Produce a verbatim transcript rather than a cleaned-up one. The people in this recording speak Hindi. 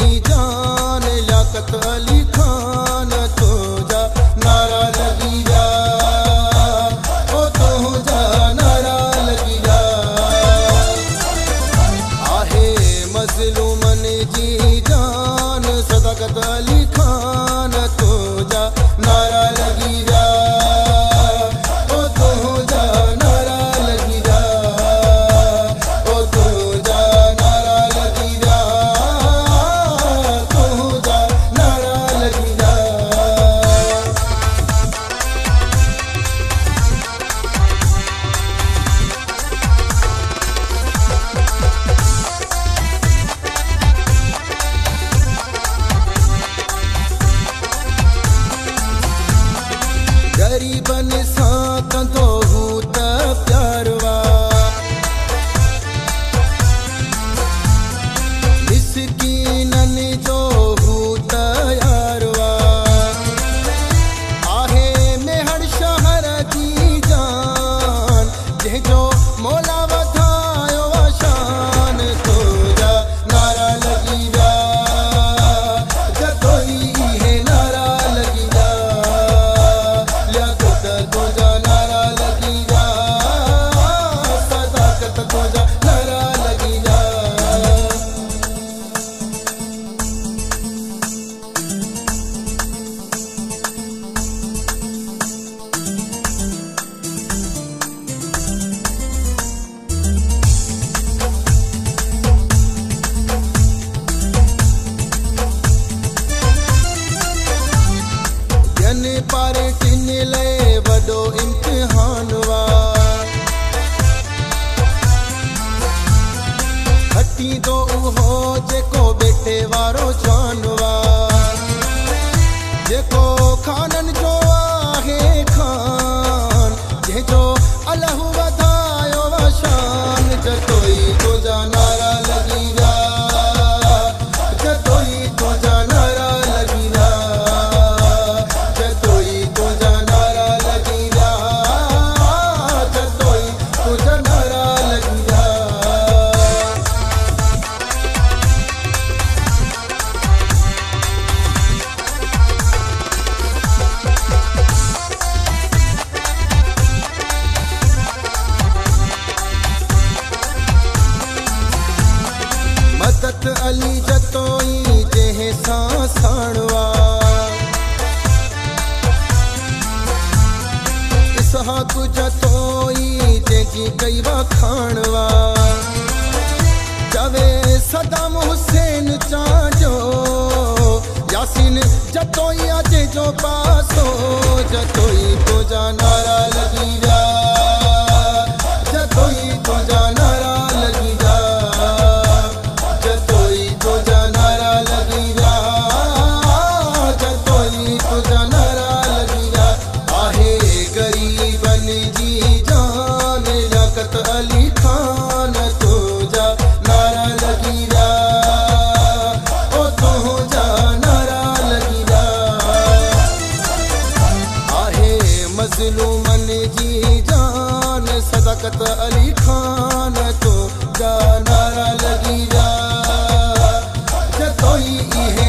जान लियाकत अली खान तो जा नारा लगी जा ओ तो जा नारा लगी जा आहे मजलूमन जी जान सदाकत अली खान तो जा नारा लगी जा गरीबन सां कंदो हूं त प्यारवा मिसकीनन जो हूं त यारवा आहे मेहर शहर जी जान जंहिंजो मौला वधायो शान तो जा नारा लगी जा जतोई है नारा लगी जा तो जा नारा लगी जा सदाकत तो जा नारा लगी जा जन पर टिन ले वडो इम्तिहान वा हटी दो उहो जेको बेटे वारो जानवा जेको खानन जो आहे खान जंहिंजो अल्लाह वधायो वा शान जतोई तुंहिंजा नारा लगी जा जतोई तुंहिंजा नारा लगी जा जतोई तुंहिंजा नारा लगी जा जतोई तुंहिंजा नारा लगी जा मदद अली जतोई जंहिं सां साणवा इसहाक जतोई जंहिंजी कई वा खाणवा चवे सदाम हुसैन चांजो यासीन जतोई अजे जो पासो जतोई तुंहिंजा नारा लगी जा जतोई तुंहिंजा नारा लगी जा जतोई तुंहिंजा नारा लगी जा जतोई तुंहिंजा नारा लगी जा आहे गरीबन जी जान लियाकत अली खान तो जा नारा लगी जा ओ तो जा नारा लगी जा आहे मजलूमन जी जान सदाकत अली खान तो जा नारा लगी जा जतोई